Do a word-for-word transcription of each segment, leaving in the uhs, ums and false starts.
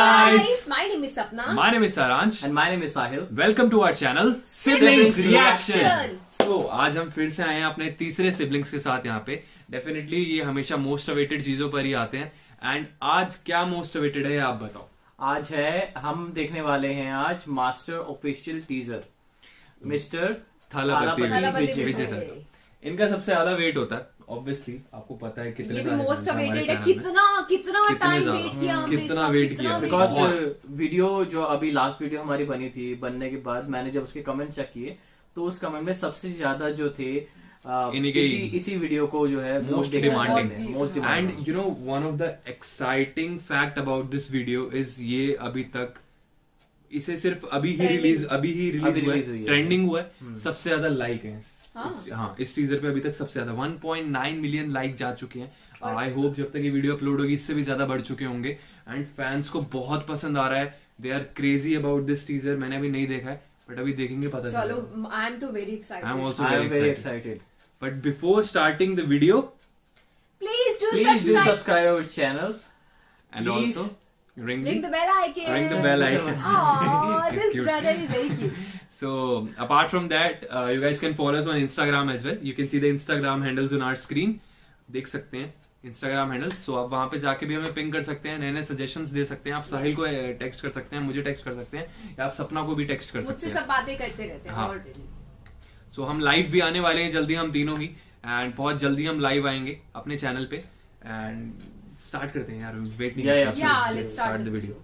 guys, my name is Sapna. My name is Saransh. And my name is Sahil. Welcome to our channel Siblings Siblings Reaction. Reaction. So आज हम फिर से आए हैं अपने तीसरे सिबलिंग्स के साथ यहाँ पे. डेफिनेटली ये हमेशा मोस्ट अवेटेड चीजों पर ही आते हैं. एंड आज क्या मोस्ट अवेटेड है आप बताओ. आज है हम देखने वाले हैं आज master official teaser mister Thalapathy Vijay sir. इनका सबसे ज्यादा वेट होता है. ऑब्वियसली आपको पता है कितने ये भी मोस्ट अवेटेड है. कितना कितना टाइम वेट किया हमने कितना वेट किया बिकॉज वीडियो जो अभी लास्ट वीडियो हमारी बनी थी बनने के बाद मैंने जब उसके कमेंट चेक किए तो उस कमेंट में सबसे ज्यादा जो थे इसी इसी वीडियो को जो है most demanding most and you know one of the exciting fact about this video is ये अभी तक इसे सिर्फ अभी ही रिलीज अभी ही रिलीज हुआ है. ट्रेंडिंग हुआ है. सबसे ज्यादा लाइक है. हाँ इस टीजर पे अभी तक सबसे ज्यादा one point nine million like जा चुके हैं. आई होप जब तक ये वीडियो अपलोड होगी इससे भी ज्यादा बढ़ चुके होंगे. एंड फैंस को बहुत पसंद आ रहा है. They are crazy about this teaser. मैंने अभी नहीं देखा है बट अभी देखेंगे पता चलो. आई एम तो very excited. I am also very excited. But before starting the video please do please do subscribe our channel and also ring ring the bell icon. ring the bell icon. Oh, this brother is very cute. So apart from that, uh, you guys can follow us on Instagram as well. You can see the Instagram handles on our screen. देख सकते हैं Instagram handles. So आप वहाँ पे जाके भी हमें ping कर सकते हैं. नए नए सजेशंस दे सकते हैं. आप साहिल को टेक्स्ट कर सकते हैं. मुझे टेक्स्ट कर सकते हैं. या आप सपना को भी टेक्स्ट कर सकते हैं. मुझसे सब बातें करते रहते हैं ऑलरेडी. सो हम लाइव भी आने वाले हैं जल्दी हम तीनों ही. एंड बहुत जल्दी हम लाइव आएंगे अपने चैनल पे. एंड स्टार्ट करते हैं यार. वेट नहीं. या या या लेट्स स्टार्ट द वीडियो.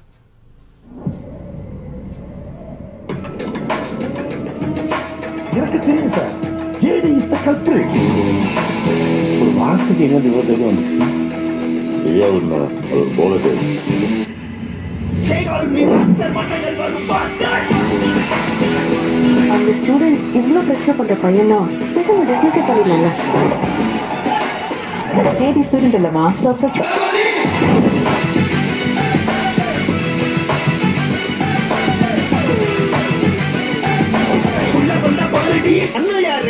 எனக்கு தெரியும் சார். JD is the culprit. ஒரு வார்த்தைக்கு எங்க இவ்வளவு தைரியம் வந்துச்சு? சரியா ஒண்ணு அது போகவே. They call me master, master, master. அந்த ஸ்டூடெண்ட் இவ்ளோ பிரச்சனை பண்ற பையனா பேசாம டிஸ்மிஸ் பண்ணிடலாம்ல. ஜேடி ஸ்டூடெண்ட் இல்லமா ப்ரொஃபசர். உள்ள வந்த பாருடி அண்ணா யாரு?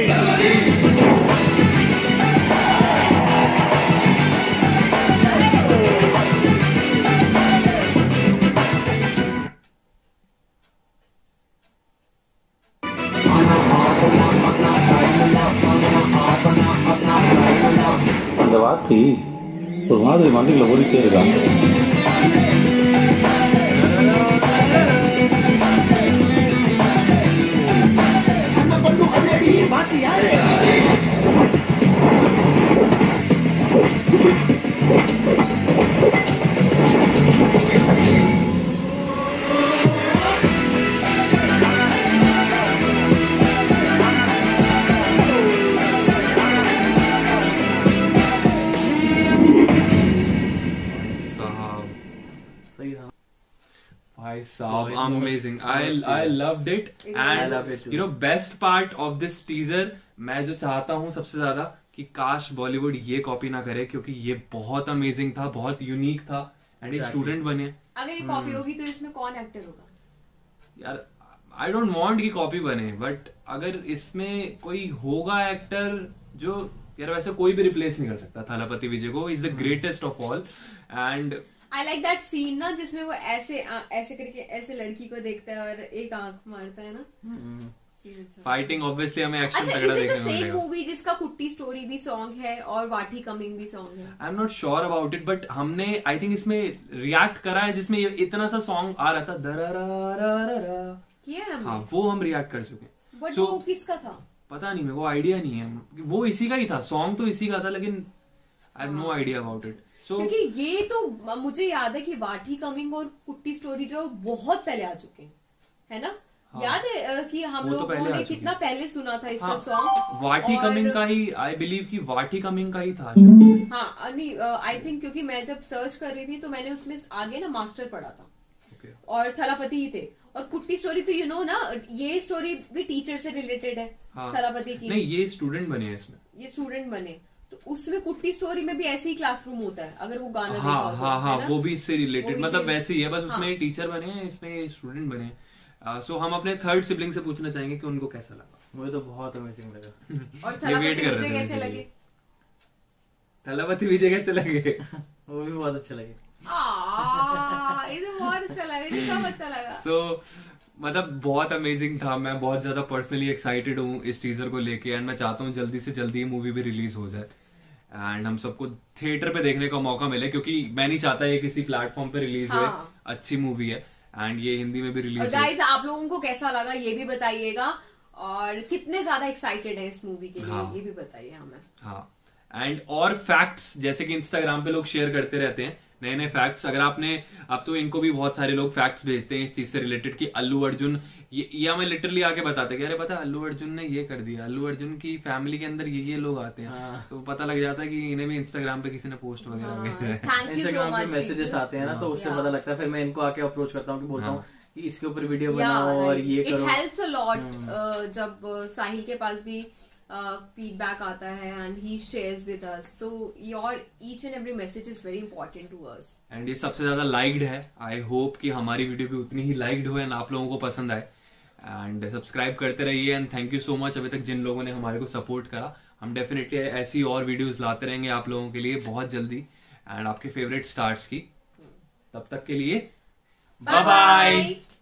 அந்த வார்த்தை ஒரு மாதிரி மண்டையில ஓடிட்டே இருக்காங்க. भाई साहब amazing. I I loved it. And you know best part of this teaser मैं जो चाहता हूँ सबसे ज्यादा कि काश बॉलीवुड ये कॉपी ना करे क्योंकि ये बहुत अमेजिंग था. बहुत यूनिक था. एंड एक स्टूडेंट बने. अगर ये कॉपी होगी तो इसमें कौन एक्टर होगा यार? आई डोंट वांट कि कॉपी बने बट अगर इसमें कोई होगा एक्टर जो यार वैसे कोई भी रिप्लेस नहीं कर सकता थालापति विजय को. Is the greatest of all. And I like that scene ना जिसमें वो ऐसे आ, ऐसे करके ऐसे लड़की को देखता है और एक आंख मारता है ना. फाइटिंग ऑब्वियसली हमें एक्शन अच्छा, तगड़ा इज इट देखने द को सेम मिलेगा. मूवी जिसका कुट्टी स्टोरी भी सॉन्ग है और वाठी कमिंग भी सॉन्ग है? I am not sure about it but हमने आई थिंक इसमें रिएक्ट करा है जिसमें ये इतना सा सॉन्ग आ रहा था दरारारारा. किया है हमने. हाँ वो हम रिएक्ट कर चुके हैं. बट so, वो किसका था पता नहीं. मेरे को आइडिया नहीं है. वो इसी का ही था. सॉन्ग तो इसी का था लेकिन I have no idea about it. So, क्योंकि ये तो मुझे याद है कि वाठी कमिंग और कुट्टी स्टोरी जो बहुत पहले आ चुके हैं है ना. हाँ, याद है कि हम लोगों तो ने कितना पहले सुना था इसका सॉन्ग. हाँ, वाठी और... कमिंग का ही आई बिलीव कि वाठी कमिंग का ही था. हाँ नहीं आई थिंक क्योंकि मैं जब सर्च कर रही थी तो मैंने उसमें आगे ना मास्टर पढ़ा था. okay. और थलापति ही थे. और कुट्टी स्टोरी तो यू नो ना ये स्टोरी भी टीचर से रिलेटेड है. हाँ, थलापति की. नहीं ये स्टूडेंट बने हैं इसमें. ये स्टूडेंट बने तो उसमें कुट्टी स्टोरी में भी ऐसे ही क्लासरूम होता है अगर वो गाना हाँ, देखा हाँ हाँ है वो भी इससे रिलेटेड मतलब वैसे ही है बस हाँ, उसमें टीचर बने हैं इसमें स्टूडेंट बने हैं. सो हम अपने थर्ड सिबलिंग से पूछना चाहेंगे कि उनको कैसा लगा. मुझे तो बहुत अमेजिंग लगा. और थलापति विजय कैसे लगे? थलापति विजय कैसे लगे? वो भी बहुत अच्छे लगे. ये बहुत अच्छा लगा, ये सब अच्छा लगा। सो मतलब बहुत अमेजिंग था। मैं बहुत ज्यादा पर्सनली एक्साइटेड हूँ इस टीजर को लेके एंड मैं चाहता हूँ जल्दी से जल्दी ये मूवी भी रिलीज हो जाए एंड हम सबको थिएटर पे देखने का मौका मिले, क्योंकि मैं नहीं चाहता ये किसी प्लेटफॉर्म पे रिलीज हुए। अच्छी मूवी है एंड ये हिंदी में भी रिलीज हुई। गाइस आप लोगों को कैसा लगा ये भी बताइएगा, और कितने ज्यादा एक्साइटेड है इस मूवी के लिए हाँ. ये भी बताइए हमें। हाँ एंड और फैक्ट्स जैसे कि इंस्टाग्राम पे लोग शेयर करते रहते हैं नए नए फैक्ट्स। अगर आपने अब तो इनको भी बहुत सारे लोग फैक्ट्स भेजते हैं इस चीज से रिलेटेड कि अल्लू अर्जुन ये, या मैं लिटरली आके बताते कि अरे पता अल्लू अर्जुन ने ये कर दिया, अल्लू अर्जुन की फैमिली के अंदर ये ये लोग आते हैं। हाँ। तो पता लग जाता है कि इन्हें भी इंस्टाग्राम पे किसी ने पोस्ट वगैरह इंस्टाग्राम पे मैसेजेस आते हैं ना, तो उससे पता लगता है। फिर मैं इनको आके अप्रोच करता हूँ कि बोलता हूँ कि इसके ऊपर वीडियो बनाओ और ये करो। इट हेल्प्स अ लॉट जब साहिल के पास भी फीडबैक uh, आता है and he shares with us, so your each and every message is very important to us. And ये सबसे ज्यादा लाइक्ड है। आई होप कि हमारी वीडियो भी उतनी ही लाइक्ड हो एंड आप लोगों को पसंद आए एंड सब्सक्राइब करते रहिए and thank you so much अभी तक जिन लोगों ने हमारे को सपोर्ट करा। हम डेफिनेटली ऐसी और वीडियोस लाते रहेंगे आप लोगों के लिए बहुत जल्दी एंड आपके फेवरेट स्टार्स की। तब तक के लिए बाय बाय।